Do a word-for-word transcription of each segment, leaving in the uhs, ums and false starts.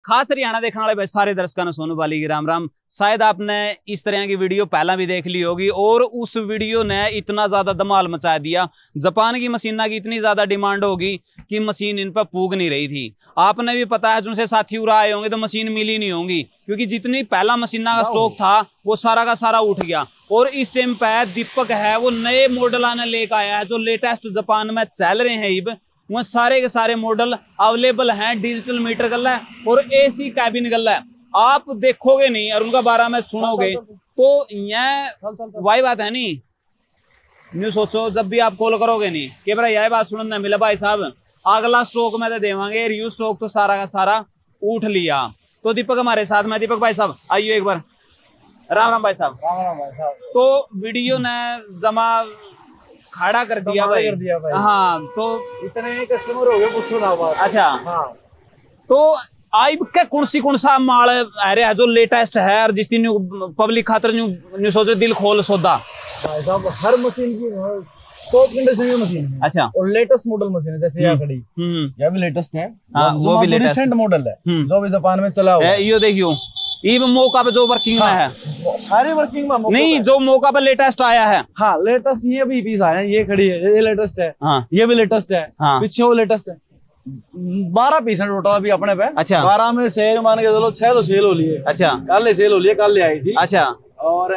खास हरियाणा देखने वाले भाई सारे दर्शकों ने सोनू बाली की राम राम। शायद आपने इस तरह की वीडियो पहला भी देख ली होगी और उस वीडियो ने इतना ज्यादा धमाल मचा दिया। जापान की मशीना की इतनी ज्यादा डिमांड होगी कि मशीन इन पर पूग नहीं रही थी। आपने भी पता है जिनसे साथी उड़ा आए होंगे तो मशीन मिली नहीं होंगी, क्योंकि जितनी पहला मशीना का स्टॉक था वो सारा का सारा उठ गया। और इस टाइम पे दीपक है वो नए मॉडल आने लेकर आया है जो लेटेस्ट जापान में चल रहे हैं। इब वह सारे के सारे मॉडल अवेलेबल हैं। डिजिटल मीटर गला है और एसी कैबिन गला है। आप देखोगे नहीं और उनका बारे में सुनोगे तो यह वही बात है नहीं। न्यू सोचो जब भी आप कॉल करोगे नहीं कि भाई यह बात सुनने मिला भाई साहब अगला स्टॉक में तो देवांगे, रिव्यू स्टॉक तो सारा का सारा उठ लिया। तो दीपक हमारे साथ में, दीपक भाई साहब आइए एक बार। राम राम भाई साहब। राम राम भाई साहब। तो वीडियो ने जमा खड़ा कर दिया भाई। कर दिया भाई। हाँ तो इतने कस्टमर हो गए पूछो ना बात। अच्छा हाँ। तो आई के कौन सी कौन सा माल आ रहा है जो लेटेस्ट है और जिसकी न्यू पब्लिक खातर न्यू न्यू सोच दिल खोल सौदा भाई साहब हर मशीन की टॉप कंडीशन की मशीन है। अच्छा और लेटेस्ट मॉडल मशीन है जैसे यहाँ खड़ी यह भी लेटेस्ट है। हाँ, वो भी लेटेस्ट रिसेंट मॉडल है जो भी जापान में चला हुआ है। ये देखियो ये मौका पे जो वर्किंग हाँ, में है सारे वर्किंग में नहीं जो मौका पे लेटेस्ट आया है। हाँ लेटेस्ट ये भी पीस आया है। ये खड़ी है ये लेटेस्ट है। हाँ, ये भी लेटेस्ट है। हाँ, पीछे वो लेटेस्ट है। बारह पीस है टोटल अभी अपने पे। अच्छा बारह में से मान के चलो छह तो सेल हो लिए। अच्छा कल सेल हो लिए कल ले आई थी। अच्छा और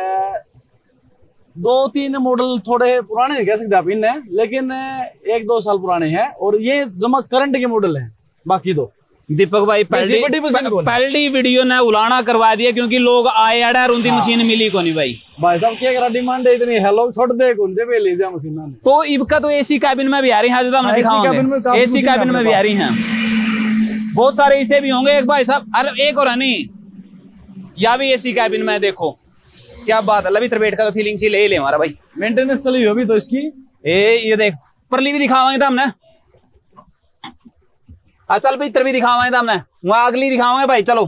दो तीन मॉडल थोड़े पुराने कह सकते आप इनने, लेकिन एक दो साल पुराने हैं और ये जमा करंट के मॉडल हैं बाकी दो। दीपक भाई पहली पहली वीडियो ने उलाना करवा दिया क्योंकि लोग आए अड़ा उनकी हाँ। मशीन मिली को नहीं भाई भाई साहब क्या करा डिमांड है इतनी है लोग छोड़ दे कौन से पे ले जा मशीन ने। तो इबका तो एसी कैबिन में भी आ रही है जो हमने दिखाऊंगे। एसी कैबिन में भी आ रही हैं बहुत सारे इसे भी होंगे। एक भाई साहब अरे एक और नहीं या भी एसी कैबिन में देखो क्या बात है। लभी बैठ का तो फीलिंग सी ले ले हमारा भाई मेंटेनेंस चली अभी तो इसकी। ए ये देख परली भी दिखावाएंगे तो हमने चल भाई इतर भी दिखावाएंगे तो हमने वहां अगली दिखावाएंगे भाई चलो।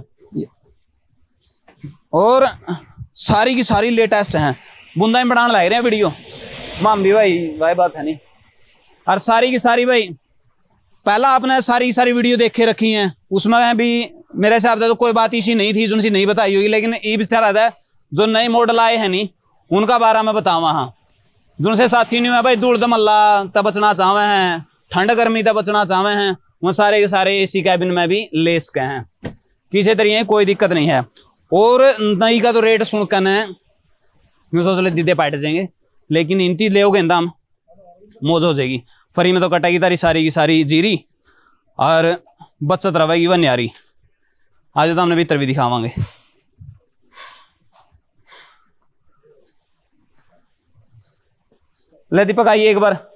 और सारी की सारी लेटेस्ट हैं बुंदा में बनाने लग रहे हैं वीडियो माम भी भाई भाई बात है नहीं। और सारी की सारी भाई पहला आपने सारी की सारी वीडियो देखे रखी हैं उसमें भी मेरे हिसाब से तो कोई बात इसी नहीं थी जिनसी नहीं बताई होगी। लेकिन ये भी तरह है जो नए मॉडल आए हैं नहीं उनका बारे में बतावा। हाँ जिनसे साथी नहीं है भाई दूर दमल्ला तब बचना चाहे हैं, ठंड गर्मी तब बचना चाहे हैं, वो सारे के सारे एसी कैबिन में भी लेस के हैं। किसी तरीके कोई दिक्कत नहीं है। और नई का तो रेट सुनकर यूँ सोच ले दीदे पाट जाएंगे लेकिन इनती ले दाम मौज हो जाएगी। फ्री में तो कटेगी तारी सारी की सारी जीरी और बचत रहेगी वन यारी। आज तो हमने भीतर भी दिखावांगे। ले दीपक आइए एक बार।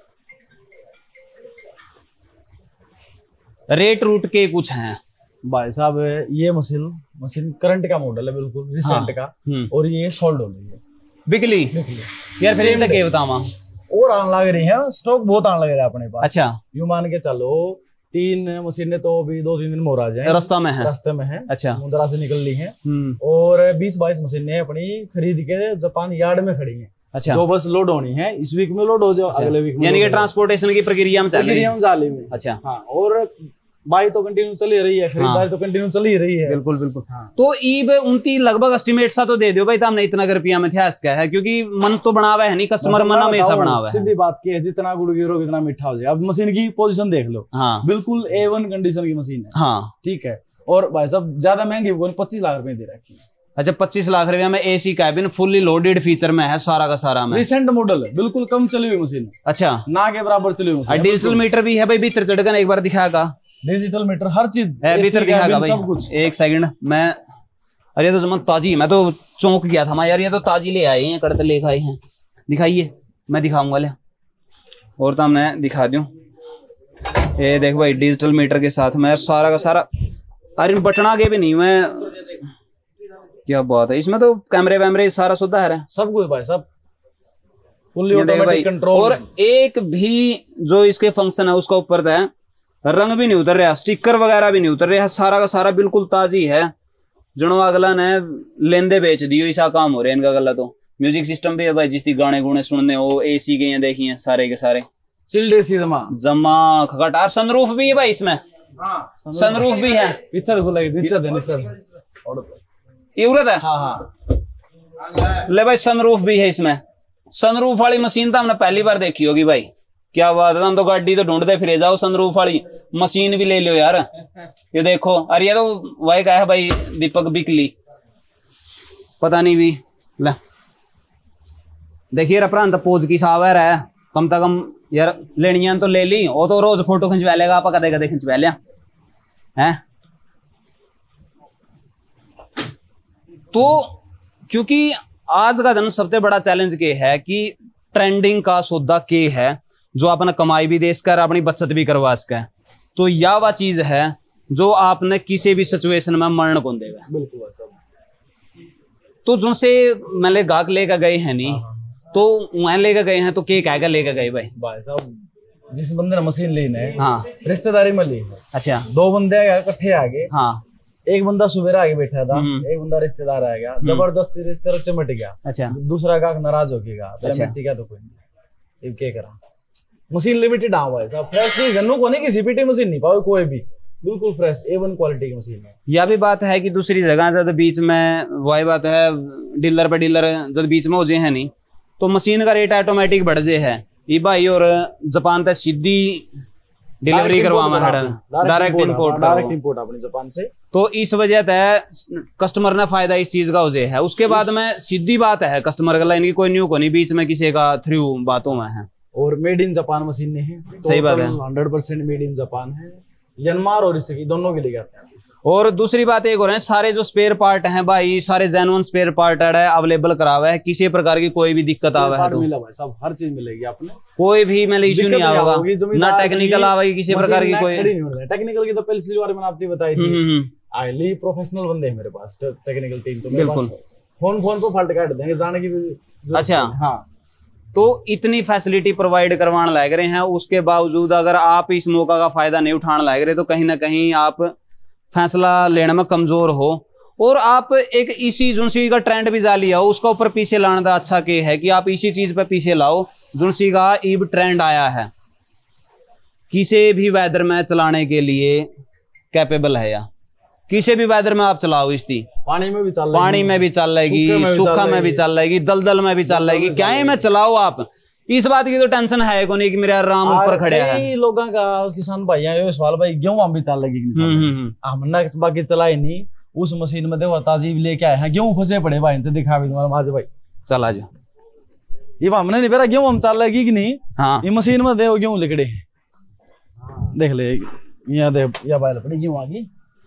रेट रूट के कुछ हैं भाई साहब। ये मशीन मशीन करंट का मॉडल है बिल्कुल रिसेंट का और ये सोल्ड हो रही है बिकली बिकली यार फिर तक बतावा और आने लग रही है स्टॉक बहुत आने लग रहा है अपने पास। अच्छा यूं मान के चलो तीन मशीनें तो अभी दो तीन दिन में आ जाए रास्ता में है रास्ते में है। अच्छा मुंद्रा से निकल ली है और बीस बाईस मशीनें अपनी खरीद के जापान यार्ड में खड़ी है। अच्छा जो बस लोड होनी है इस वीक में लोड हो जाओ। अच्छा। अगले वीक में यानी कि ट्रांसपोर्टेशन की प्रक्रिया में चल रही है। अच्छा हाँ और बाई तो कंटिन्यू चली रही है खरीदारी हाँ। तो कंटिन्यू चली रही है बिल्कुल बिल्कुल हाँ। तो ईब उनकी लगभग एस्टिमेट सा तो दे दो भाई हमने इतना रुपया में इतिहास क्या है क्योंकि मन तो बनावा है नहीं कस्टमर मन हमेशा बनावा है। सीधी बात की है जितना गुड़ गिरो कितना मीठा हो जाए। अब मशीन की पोजीशन देख लो हाँ बिल्कुल ए वन कंडीशन की मशीन है हाँ ठीक है। और भाई साहब ज्यादा महंगी पच्चीस लाख रुपए दे रखी है। अच्छा पच्चीस लाख रुपया में AC cabin fully loaded feature में है सारा का सारा में। रिसेंट मॉडल है बिल्कुल कम चली हुई मशीन। अच्छा ना के बराबर चली हुई मशीन। डिजिटल मीटर भी है भाई भीतर चढ़कर एक बार दिखाएगा डिजिटल मीटर हर चीज भीतर दिखाएगा भाई सब कुछ। एक सेकंड मैं अरे तो जमान ताजी मैं तो चौंक गया था यार ये तो ताजी ले आए हैं कड़ते लेकर आए हैं। दिखाइए मैं दिखाऊंगा ले और तो हमने दिखा दूं। ये देख भाई डिजिटल मीटर के साथ में सारा का सारा अरे बटना के भी नहीं मैं क्या बात है। इसमें तो कैमरे वैमरे सारा सुधा है सब कुछ भाई सब फुल्ली ऑटोमेटिक कंट्रोल। और एक भी जो इसके फंक्शन है उसका ऊपर है रंग भी नहीं उतर रहा स्टिकर वगैरह भी नहीं उतर रहा सारा का सारा बिल्कुल ताजी है। जनो अगला ने लेंदे बेच दियो ऐसा काम हो रहा है इनका गला। तो म्यूजिक सिस्टम भी है भाई जिसकी गाने गुने सुनने हो एसी के देखिए सारे के सारे चिल्ड एसी जमा जमा खटार सनरूफ भी है भाई इसमें सनरूफ भी है, पीछे खुलेगी, नीचे दे नीचे ये उड़त है। हाँ हाँ ले भाई सनरूफ भी है इसमें। सनरूफ वाली मशीन तो हमने पहली बार देखी होगी भाई, क्या बात है। हम तो गाड़ी तो ढूंढते फिरे जाओ, सनरूफ वाली मशीन भी ले लो यार। ये देखो, अरे ये तो वही का है भाई, दीपक बिकली पता नहीं भी। ले देखिए रपरान तो पोज की सावर है, कम से कम यार लेनिया तो ले ली। वो तो रोज फोटो खिंचवा लेगा, आप कदे कदे खिंचवा लिया है। तो क्योंकि आज का दिन सबसे बड़ा चैलेंज के है कि ट्रेंडिंग का सौदा के है जो अपना कमाई भी दे सकर अपनी बचत भी करवा सके। तो यह वह चीज है जो आपने किसी भी सिचुएशन में मरण को देगा। बिल्कुल। तो जिनसे मैंने गाहक लेकर गए हैं नहीं, तो वहां लेकर गए हैं तो के कहेगा लेकर गए भाई भाई साहब, जिस बंदे ने मशीन लेना है, हाँ रिश्तेदारी में ली है। अच्छा, दो बंदे इकट्ठे आ गए, हाँ एक बंदा सुबेरा आगे बैठा था, एक बंदा रिश्तेदार आ गया, जबरदस्ती रिश्तेदार चमट गया। अच्छा, दूसरा गाहक नाराज हो गया। अच्छा, क्या तो कोई नहीं, क्या करा। मशीन लिमिटेड हाँ भाई साहब, फ्रेश नहीं जन्नू को नहीं, किसी पीटी मशीन नहीं पाओ कोई भी, बिल्कुल फ्रेश ए वन क्वालिटी की मशीन है। यह भी बात है कि दूसरी जगह जब बीच में वही बात है, डीलर पे डीलर जब बीच में हो जाए है नहीं, तो मशीन का रेट ऑटोमेटिक बढ़ जाए है। ये भाई और जापान तक सीधी डिलीवरी करवाना है, डायरेक्ट इंपोर्ट डायरेक्ट इंपोर्ट अपनी जापान से। तो इस वजह से कस्टमर ने फायदा इस चीज का हो जाए है। उसके बाद में सीधी बात है कस्टमर का लाइन की कोई न्यू को नहीं, बीच में किसी का थ्रू बातों में है। और मेड इन जापान मशीन नहीं है, सही बात है, hundred percent made in Japan है। यनमार और इसकी दोनों के लिए आते हैं। और दूसरी बात एक और है, सारे जो स्पेयर पार्ट हैं भाई, सारे जेन्युइन स्पेयर पार्ट है अवेलेबल करा हुआ है। किसी प्रकार की कोई भी दिक्कत आवे है तो मिला भाई सब, हर चीज मिलेगी आपने, कोई भी मतलब इश्यू नहीं आएगा ना, टेक्निकल आवेगी किसी प्रकार की कोई। टेक्निकल की तो पहले बार मैंने आपको बताई थी, हाईली प्रोफेशनल बंदे हैं मेरे पास टेक्निकल टीम। तो मेरे पास फोन फोन पे फॉल्ट काट देंगे जाने की भी। अच्छा हाँ, तो इतनी फैसिलिटी प्रोवाइड करवाने लग रहे हैं, उसके बावजूद अगर आप इस मौका का फायदा नहीं उठाने लग रहे तो कहीं ना कहीं आप फैसला लेने में कमजोर हो। और आप एक इसी जुनसी का ट्रेंड भी जा लिया हो, उसका ऊपर पीछे लाने का अच्छा के है कि आप इसी चीज पे पीछे लाओ जुनसी का ईब ट्रेंड आया है, किसी भी वेदर में चलाने के लिए कैपेबल है। या किसी भी वेदर में आप चलाओ, इसकी पानी में भी चल पानी में भी चल रहेगी, सूखा में भी चल रहेगी, दलदल में भी चल रहेगी, क्या में चलाओ आप। इस बात की तो टेंशन है को नहीं कि मेरे आराम ऊपर खड़े हैं। लोगों का किसान भाई है सवाल भाई गेहूं हम भी चल लगी हमने बाकी चलाए नहीं। उस मशीन में देखो ताजी लेके आए हैं, गेहूं फंसे पड़े भाई, इनसे दिखा भी तुम्हारा माजे भाई चला जा। ये हमने नहीं बेरा गेहूं हम चल लगी कि नहीं। हाँ, ये मशीन में देखो गेहूं लिखड़े देख ले, यहाँ देख या बैल पड़ी गेहूं आ गई।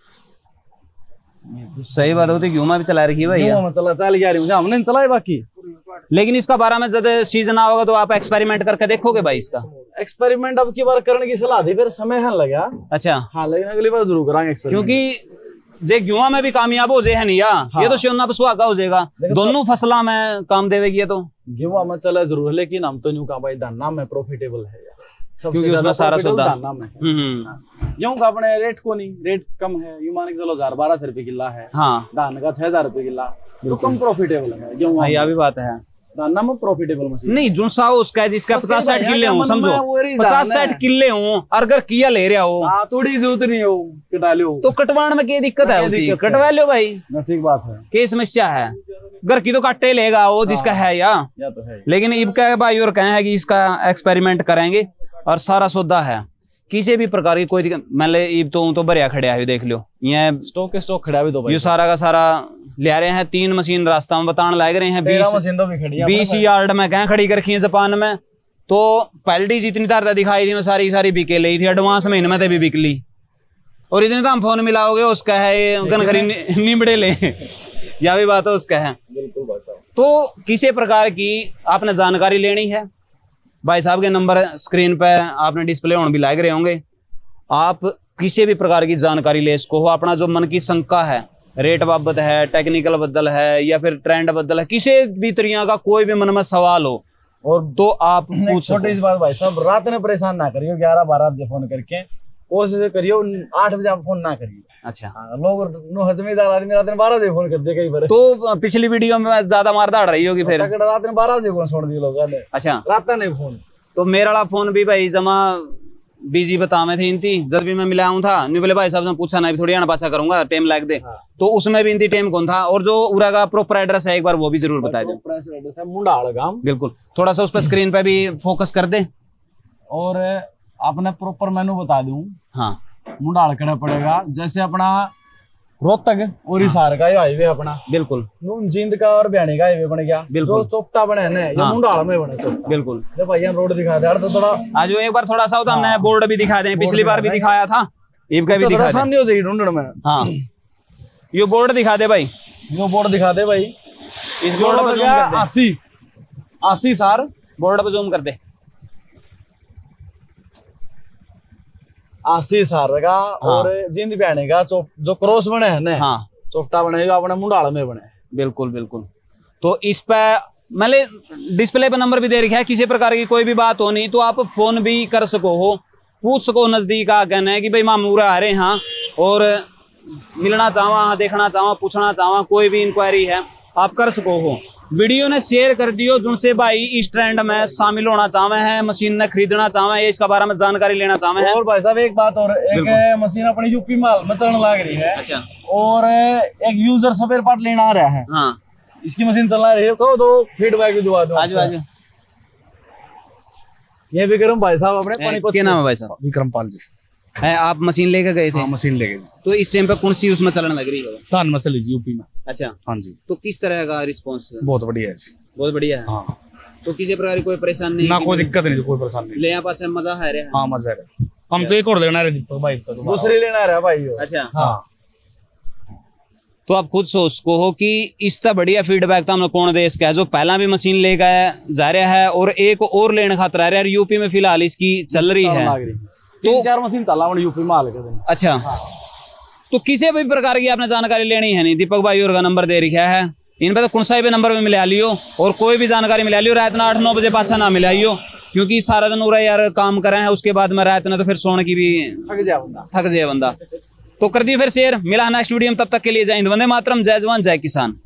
सही बात होती, गेहूं भी चला रखी है भाई, चला चल गया रही हमने नहीं चलाए बाकी। लेकिन इसका बारह में जब सीजन आओगे तो आप एक्सपेरिमेंट करके देखोगे भाई इसका। एक्सपेरिमेंट अब की बार करने की सलाह दी, फिर समय है लगा। अच्छा हाँ, लेकिन अगली बार जरूर कराएंगे, क्योंकि जे गेहूं में भी कामयाब हो जाए है नहीं या हाँ। ये तो सोना पे सुहागा हो जाएगा, दोनों फसलों में काम देवेगी। ये तो गेहूं में चला जरूर, लेकिन हम तो न्यू का भाई धाना में प्रॉफिटेबल है क्योंकि उसमें सारा सौदा गेहूं का अपने रेट को नहीं, रेट कम है। यू मान के चलो हजार बारह सौ रुपए किला है, हाँ, धान का छह हजार रुपए किला, तो कम प्रॉफिटेबल है गेहूं। यह भी बात है, धाना में प्रॉफिटेबल मशीन नहीं जो सा उसका जिसका पचास साठ किले हो, समझो पचास साठ किले हो, अगर किया ले रहा हो थोड़ी जरूरत नहीं हो कटा लो, तो कटवाण में क्या दिक्कत है, कटवा लो भाई, ठीक बात है। क्या समस्या है, घर की तो काटे लेगा वो जिसका है या, या तो है। लेकिन ईब का भाई और कहे है कि इसका एक्सपेरिमेंट करेंगे और सारा सौदा है, किसी भी प्रकार की कोई दिक्कत। मैं ईब तो तो भरिया खड़िया है, देख लो ये स्टॉक के स्टॉक खड़ा भी तो ये सारा का सारा ले रहे हैं। तीन मशीन रास्ता में बताने लग रहे हैं, बीस मशीन तो भी खड़ी है, बीस यार्ड में कहीं खड़ी कर रखी है जापान में। तो पहली जितनी तार दिखाई थी सारी सारी बिके ली थी, एडवांस महीने में भी बिक ली। और इतने तो हम फोन मिलाओगे उसका है गनखरी निबड़े ले या भी बात है उसका है। बिल्कुल। तो किसी प्रकार की आपने जानकारी लेनी है, भाई साहब के नंबर स्क्रीन पे आपने डिस्प्ले ऑन भी लाग रहे होंगे। आप किसी भी प्रकार की जानकारी ले इसको हो, अपना जो मन की शंका है, रेट बाबत है, टेक्निकल बदल है, या फिर ट्रेंड बदल है, किसी भी तरीके का कोई भी मन में सवाल हो और तो आप पूछ। छोटी सी बात भाई साहब, रात में परेशान ना करियो, ग्यारह बारह बजे फोन करके कोशिश करियो, आठ बजे आप फोन ना करिए। अच्छा हाँ, लोग हजमेदार आदमी रात में बारह बजे फोन कर दे कई बार। तो पिछली वीडियो में ज्यादा मार दाड़ रही होगी, फिर रात में बारह बजे फोन छोड़ दिए लोग। अच्छा, रात नहीं फोन तो मेरा वाला फोन भी भाई जमा बीजी बता में थे इनती जब भी मैं मिला हूँ था नहीं बोले भाई साहब ने पूछा ना थोड़ी आना पाछा करूंगा टाइम लाग दे। हाँ। तो उसमें भी इनती टाइम कौन था और जो उरा का प्रॉपर एड्रेस है एक बार वो भी जरूर बता दो। प्रॉपर एड्रेस है मुंडाल गांव। बिल्कुल थोड़ा सा उस पर स्क्रीन पे भी फोकस कर दे और आपने प्रॉपर मेनू बता दूं। हाँ मुंडाल खड़ा पड़ेगा जैसे अपना रोहतक और हिसार का हाईवे अपना बिल्कुल जींद का और बयानी का हाईवे बन गया जो चौपटा बने ना ये मुंडाल में बने चौपटा। बिल्कुल भाई रोड दिखा दे तो थोड़ा आज एक बार थोड़ा सा होता हमने बोर्ड भी दिखा दें पिछली बार भी दिखाया था ईब का भी दिखा दे सामने हो जाएगी ढूंढने में। हाँ ये बोर्ड दिखा दे भाई यो बोर्ड दिखा दे भाई इस बोर्ड पर जूम कर दे अस्सी अस्सी सार बोर्ड पर जूम कर दे अस्सी सार का। हाँ। और जिंद बयानी का जो क्रॉस बने है ना। हाँ। चौपटा बने जो अपने मुंडाल में बने। बिल्कुल बिल्कुल तो इस पे मतलब डिस्प्ले पे नंबर भी दे रखा है किसी प्रकार की कोई भी बात हो नहीं तो आप फोन भी कर सको हो पूछ सको नजदीक आ कहना है कि भाई मामूरा आ रहे हाँ और मिलना चाहवा देखना चाहवा पूछना चाहवा कोई भी इंक्वायरी है आप कर सको हो। वीडियो ने शेयर कर दियो जिनसे भाई इस ट्रेंड में शामिल होना चाहवे हैं मशीन ने खरीदना चाहवे हैं इसका बारे में जानकारी लेना चाहवे हैं। और भाई साहब एक बात और एक मशीन अपनी यूपी माल में चलने लग रही है। अच्छा। और एक यूजर स्पेयर पार्ट लेना आ रहा है। हाँ। इसकी मशीन चलना रही है कहो तो फीडबैक भी दुआ दो। आज आज ये विक्रम भाई साहब अपने पानीपत। क्या नाम है भाई साहब? विक्रम पाल जी है। आप मशीन लेकर गए थे? हाँ, मशीन लेके तो इस टाइम पे कौन सी उसमें चलने लग रही है? धान में चली जी यूपी में। अच्छा हाँ जी। तो किस तरह का रिस्पांस? बहुत बढ़िया है जी। बहुत बढ़िया है। हाँ। तो किसी प्रकार की कोई परेशानी नहीं? ना कोई दिक्कत नहीं कोई परेशानी नहीं। ले यहाँ पास मजा है रे? हाँ मजा है। हम तो एक और लेना रहे दीपक भाई तो दूसरी लेना रहा भाई। अच्छा हाँ। तो आप खुद सोच को हो कि इसका बढ़िया फीडबैक तो हम कौन देश का है जो पहला भी मशीन ले गया जा रहा है और एक और लेने खातर आ रहा है यूपी में फिलहाल इसकी चल रही है तो चार मशीन चला यूपी में हाल के। अच्छा। हाँ। तो किसी भी प्रकार की आपने जानकारी लेनी है नहीं दीपक भाई और का नंबर दे रखा है इन पे तो कौन सा भी नंबर में मिला लियो और कोई भी जानकारी मिला लियो रात ना आठ नौ बजे पाछा ना मिलाइयो क्योंकि सारा दिन उरा यार काम कर रहे हैं उसके बाद में रात ना तो फिर सोने की भी थक जाए बंदा थक जाए बंदा। तो कर दिए फिर शेयर मिला नेक्स्ट वीडियो में तब तक के लिए जय हिंद वंदे मातरम जय जवान जय किसान।